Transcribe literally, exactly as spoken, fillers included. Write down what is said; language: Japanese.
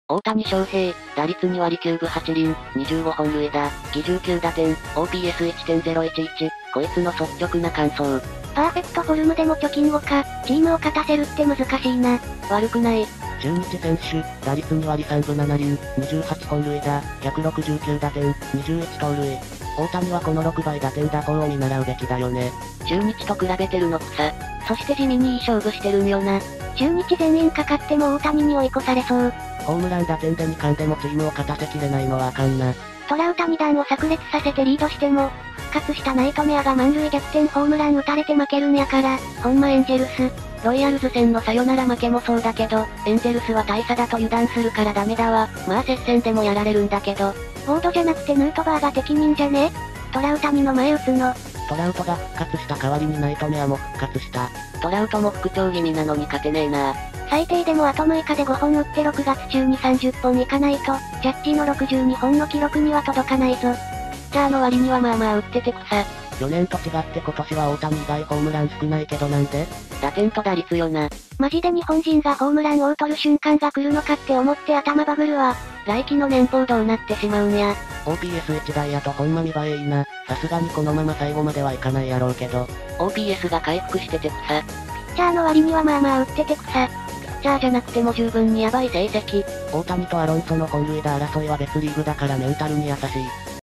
大谷翔平、打率に割きゅうぶはちりん、にじゅうごほんるいだ、きじゅうきゅうだてん、オーピーエスいちてんゼロいちいち、こいつの率直な感想。 パーフェクトフォルムでも貯金ごか、チームを勝たせるって難しいな。 悪くない。 中日選手、打率に割さんぶななりん、にじゅうはちほんるいだ、ひゃくろくじゅうきゅうだてん、にじゅういちとうるい。大谷はこのろくばい打点打法を見習うべきだよね。 中日と比べてるのくさ。そして地味にいい勝負してるんよな。 中日全員かかっても大谷に追い越されそう。 ホームラン打点でにかんでもチームを勝たせきれないのはあかんな。 トラウタにだんを炸裂させてリードしても、復活したナイトメアが満塁逆転ホームラン打たれて負けるんやから、ほんまエンジェルス。 ロイヤルズ戦のサヨナラ負けもそうだけど、エンゼルスは大差だと油断するからダメだわ。まあ接戦でもやられるんだけど。 ウォードじゃなくてヌートバーが適任じゃね？トラウタニの前打つの。 トラウトが復活した代わりにナイトメアも復活した。 トラウトも復調気味なのに勝てねえな。 最低でもあとむいかでごほん打ってろくがつ中にさんじゅっぽんいかないと、ジャッジのろくじゅうにほんの記録には届かないぞ。 ピッチャーの割にはまあまあ打ってて草。 去年と違って今年は大谷以外ホームラン少ないけどなんで？ 打点と打率よな。 マジで日本人がホームラン王取る瞬間が来るのかって思って頭バグるわ。 来季の年俸どうなってしまうんや。 オーピーエスいち 台やとほんま見栄えいいな。さすがにこのまま最後まではいかないやろうけど。 オーピーエス が回復してて草。 ピッチャーの割にはまあまあ打ってて草。 ピッチャーじゃなくても十分にヤバい成績。 大谷とアロンソの本塁打争いは別リーグだからメンタルに優しい。